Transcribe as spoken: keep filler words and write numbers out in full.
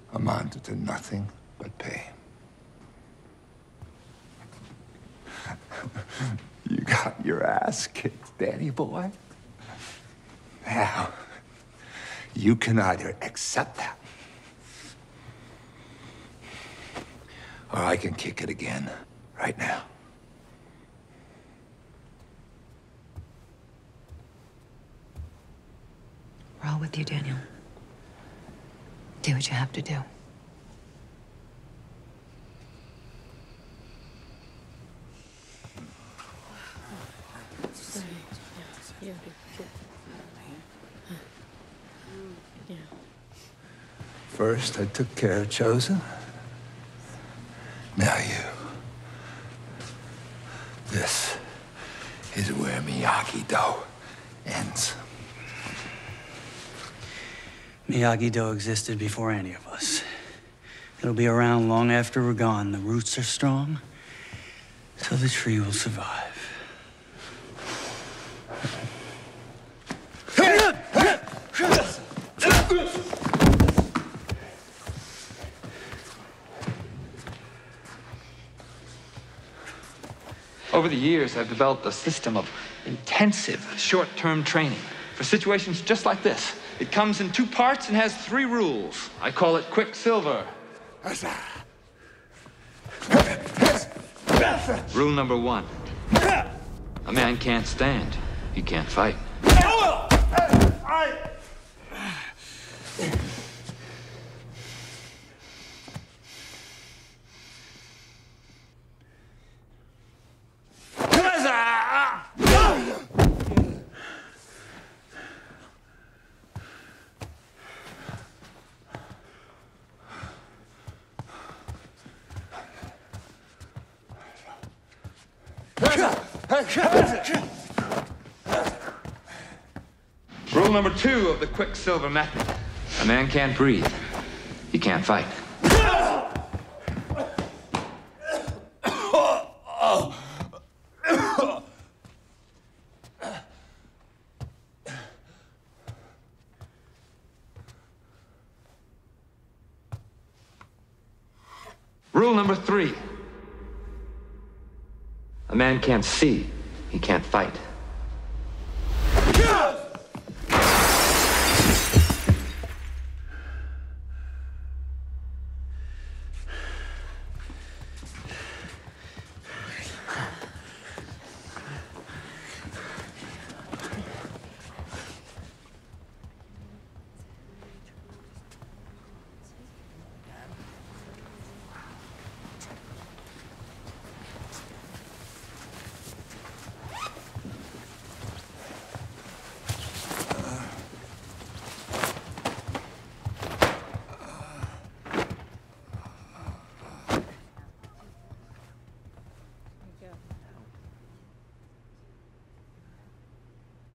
amounted to nothing but pain. You got your ass kicked, Danny boy. Now, you can either accept that, or I can kick it again right now. We're all with you, Daniel. Do what you have to do. First, I took care of Chosen. Now you. This is where Miyagi-Do ends. Miyagi-Do existed before any of us. It'll be around long after we're gone. The roots are strong, so the tree will survive. Over the years, I've developed a system of intensive, short-term training for situations just like this. It comes in two parts and has three rules. I call it Quicksilver. Rule number one. A man can't stand. He can't fight. Rule number two of the Quicksilver method. A man can't breathe. He can't fight. Rule number three. A man can't see. He can't fight.